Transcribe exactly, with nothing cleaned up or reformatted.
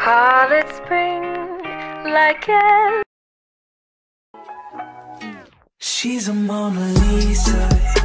Call it spring, like it. She's a Mona Lisa.